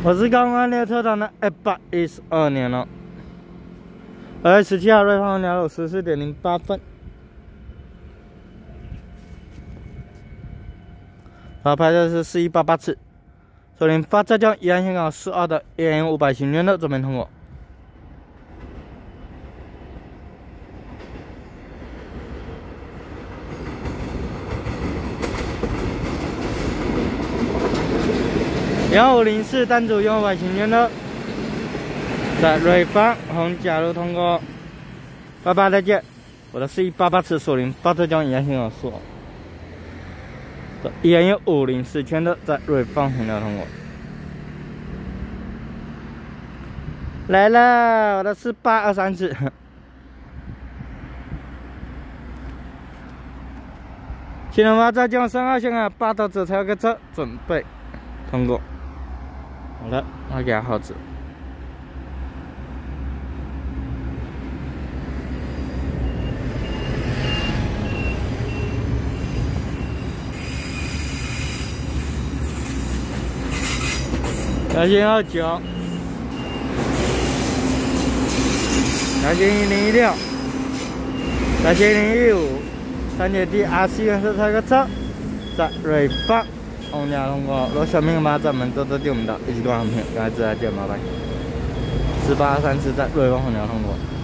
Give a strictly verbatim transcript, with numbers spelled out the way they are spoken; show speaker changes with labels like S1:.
S1: 我是刚刚列车长的一百一十二年了。二月十七号，瑞芳鸟路十四点零八分。好，拍的是四一八八次，所以发车将宜安香港四二的 A N 五百行圈的正面通过。幺五零四单组用五百行圈的，在瑞芳红甲路通过。拜拜，再见。我的四一八八次锁零发车将宜安香港四二。 依然有五零四圈的在瑞芳红桥通过，来了，我的是八二三次，新人发车将三号线啊八道子才有个车准备通过，好了，我给他号子。 小心二九，小心一零一六，小心一零一五，三姐弟 R C 原色车个车，在瑞芳红桥通过。如果小明把咱们多多点我们的一起观众朋友，下次再见，拜拜。十八三次在瑞芳红桥通过。